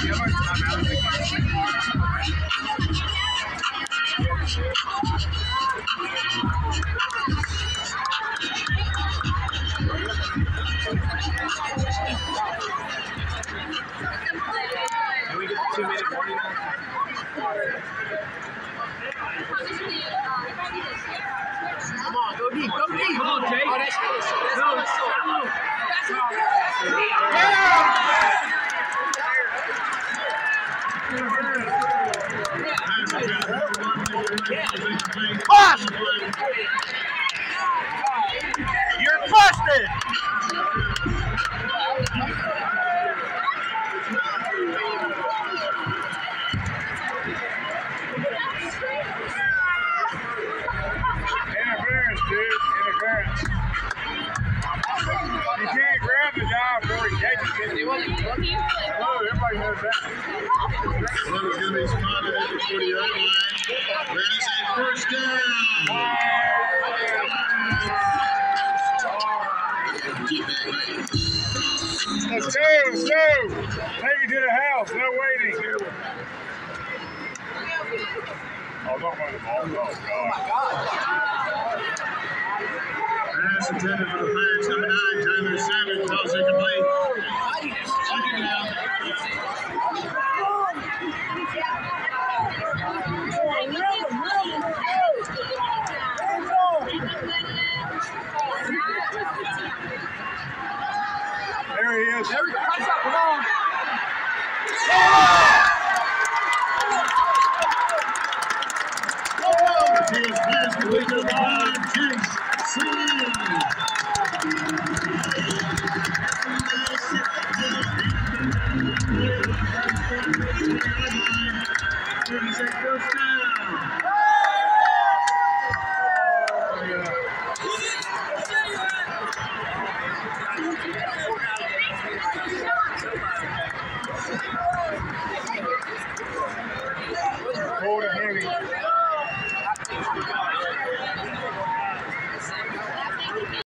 Can we get the 2-minute warning? Come on, go deep, go deep. Come on, Jake. Oh, that's close. Bust! You're busted! Interference, dude. Interference. You can't grab the guy before he catches it. Hello, everybody knows that. Well, it's going to be spotted at the 40-yard line. That is a first down. Keep that ready. Let's go, let's go. Take it to the house, no waiting. Oh, don't run the ball. Oh, God. Pass intended for the Pirates, number 9, Tyler Savage, toss incomplete. Second down. There he is. There we go. Come on. His pass complete to the line, Chase Celine. First down.